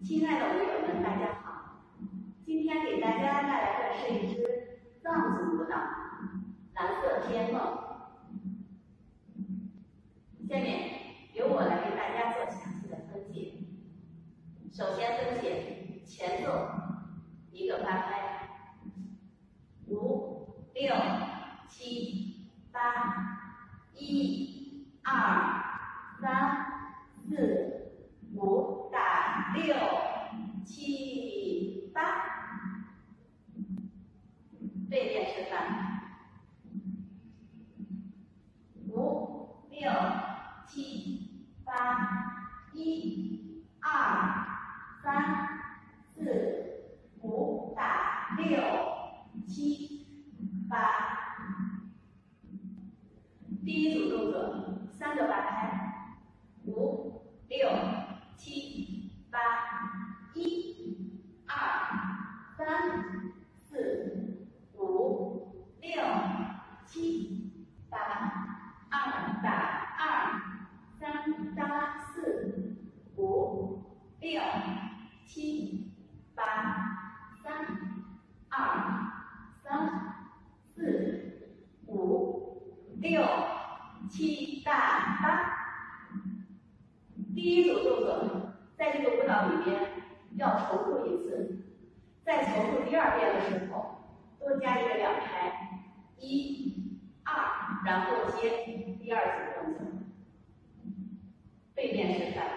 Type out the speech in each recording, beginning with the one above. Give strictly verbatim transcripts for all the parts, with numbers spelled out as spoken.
亲爱的舞友们，大家好！今天给大家带来的是一支藏族舞蹈《蓝色天梦》。下面由我来为大家做详细的分解。首先分解前奏一个八拍，五、六、七、八，一、二、三、四、五，打六、七、八。背面示范，五、六、七、八，一、二、三、四、五，打六、七、八。第一组动作三个八拍，五、六、七、八，一、二、三、四、五、六、七、八，二打二，三打四，五、六、七、八，三、二、三、四、五、六、七打八。第一组动作在这个舞蹈里边要重复一次，在重复第二遍的时候多加一个两拍，一、二，然后接第二组动作。背面示范，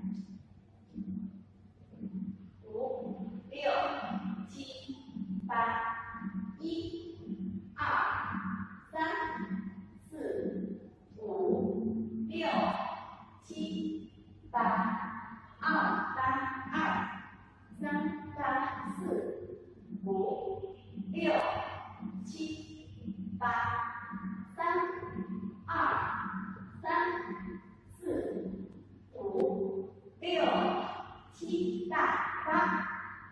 五、六、七、八，一、二、三、四、五、六、七、八，二八二，三八四，五、六、七、八，三、二、三、四、五、六、七打八。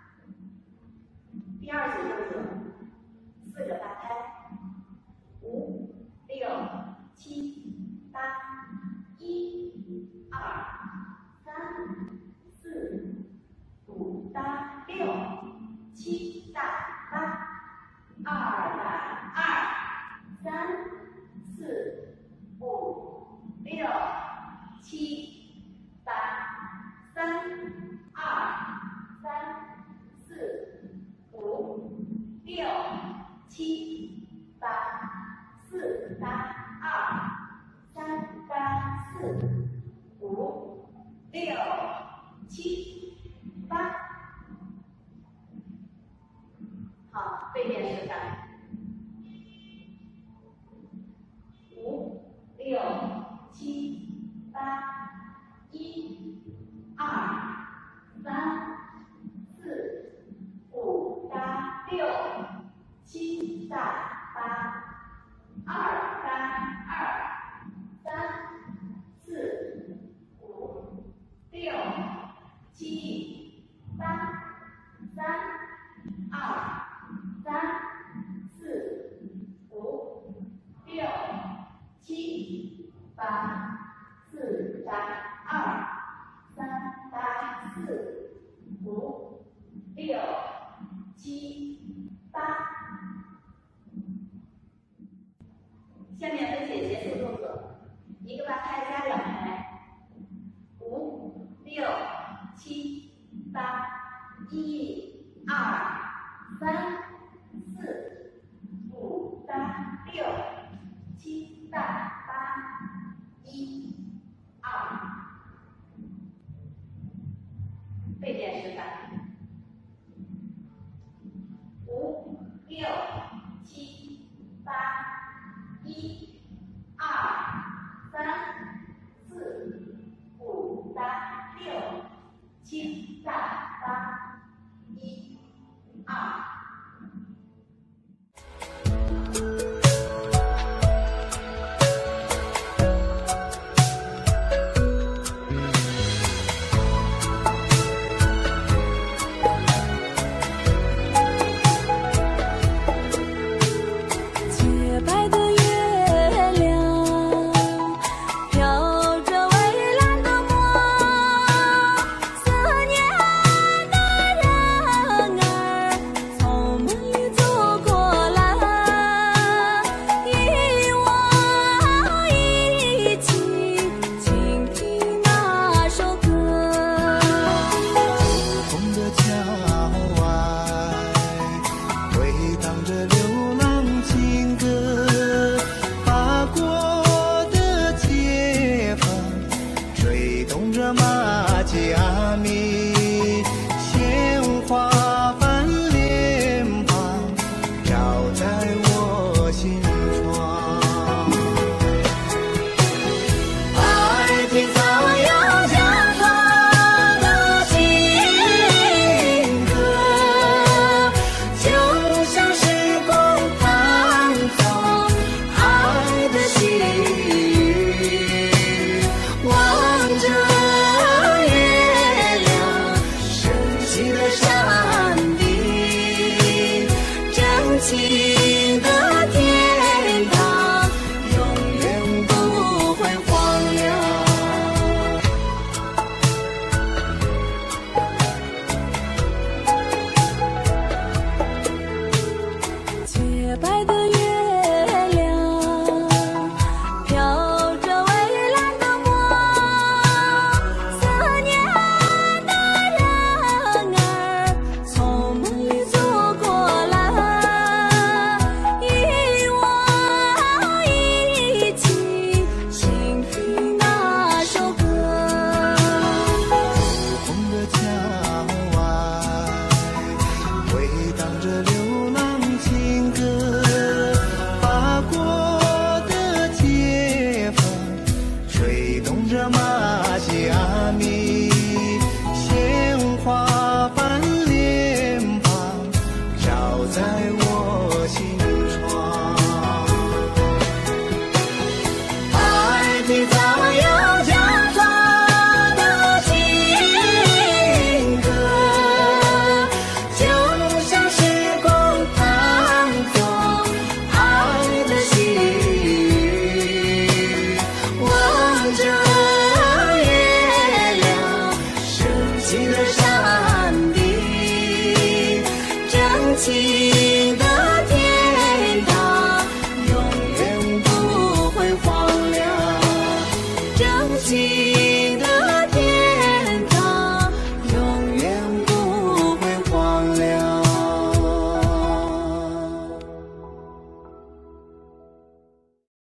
第二组动作四个八拍，五、六、七、八，一、二、三、四、五打六，七打八，二打二，三、四、五、六、七、八，三、二、三、四、五、六、七、八，四打二，三打四，五、六、七、八。好，背面示范，五、六、七、八，一、二、三、四、五打六，七打八，二打二，三、四、五、六、七、八，三、二、三、四、五、六、七、八，四打二，三打四，五、六、七、八。下面分解结束动作，一个八拍加两拍，五、六、七、八，一、二、三、四、五打六，七打八，一、二。背面示范，五、六、七、八，一、二、三、四、五打六，七打八，一、二。 着玛吉阿弥，鲜花般脸庞照在我心窗。爱听草摇江河的情歌，就像时光探访爱的心语，望着月亮升起的山顶，真情的天堂永远不会荒凉。洁白的月亮飘着蔚蓝的梦，思念的人儿从梦里走过来，与我一起倾听那首歌。古红的墙外回荡着流浪情歌，法国的街风吹动着玛吉阿